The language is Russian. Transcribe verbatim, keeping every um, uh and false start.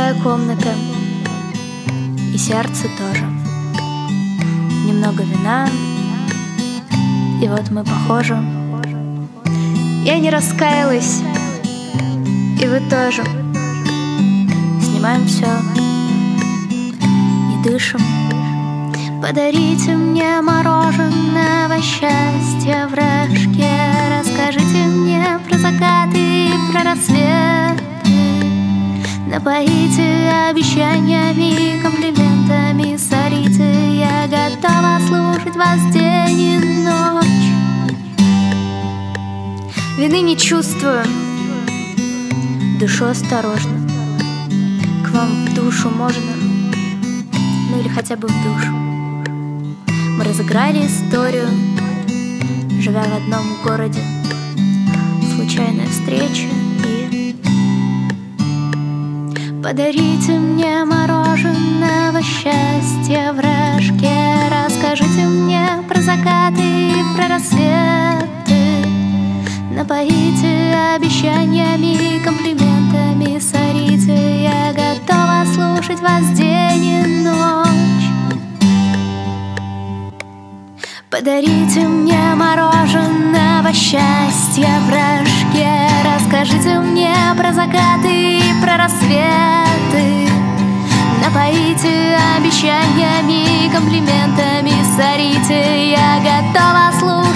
Пустая комната, и сердце тоже. Немного вина, и вот мы похожи. Я не раскаялась, и вы тоже. Снимаем все и дышим. Подарите мне мороженого счастья в рожке. Расскажите мне про закаты и про рассветы. Напоите обещаниями и комплиментами. Сорите, я готова слушать вас день и ночь. Вины не чувствую, дышу осторожно. К вам в душу можно, ну или хотя бы в душу. Мы разыграли историю, живя в одном городе. Случайная встреча и... Подарите мне мороженого счастья в рожке. Расскажите мне про закаты и про рассветы. Напоите обещаниями и комплиментами. Сорите, я готова слушать вас день и ночь. Подарите мне мороженого счастья в рожке. Расскажите мне про закаты и про рассветы. Напоите обещаниями и комплиментами. Сорите, я готова слушать